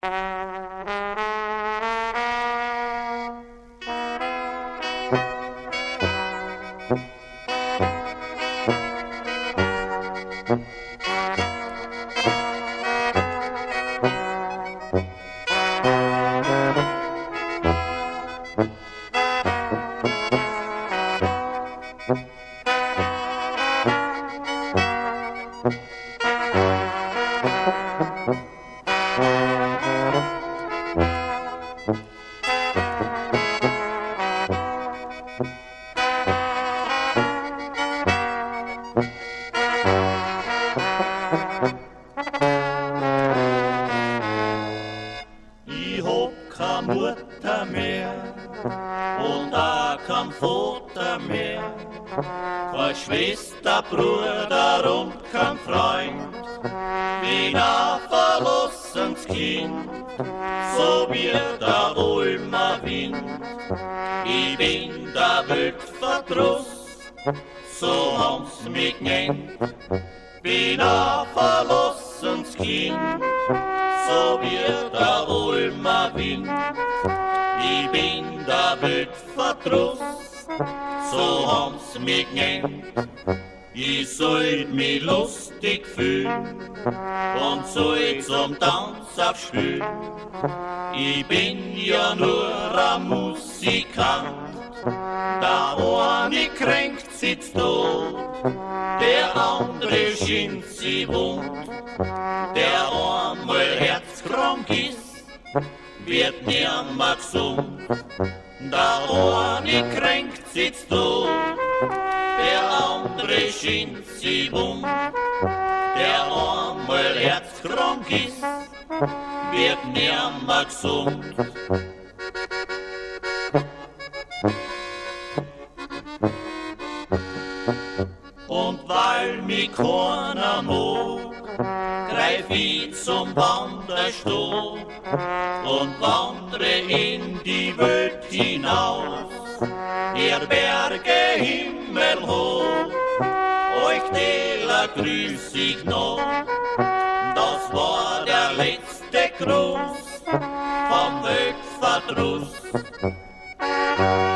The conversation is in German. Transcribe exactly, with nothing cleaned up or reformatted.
Ich hab keine Mutter mehr und auch kein Vater mehr, keine Schwester, Bruder und kein Freund. Bin ein verlassenes Kind, so wie der Ulmer Wind. Ich bin der Weltverdruss, so haben's mich genannt. Bin ein verlassenes Kind, so wie der Ulmer Wind. Ich bin der Weltverdruss, so haben's mich genannt. Ich soll mich lustig fühlen und soll zum Tanz abspülen. Ich bin ja nur ein Musikant, der eine kränkt sitzt tot, der andere schint sie wund, der einmal herzkrank ist, wird nimmer gesund. Der eine kränkt sitzt tot, der andere schint sie wund, der einmal herzkrank ist, wird nimmer gesund. Und weil mich keiner mag, greif ich zum Wanderstab und wandre in die Welt hinaus. Ihr Berge himmelhoch, euch Täler grüß ich noch. Das war der letzte Gruß vom Weltverdruss.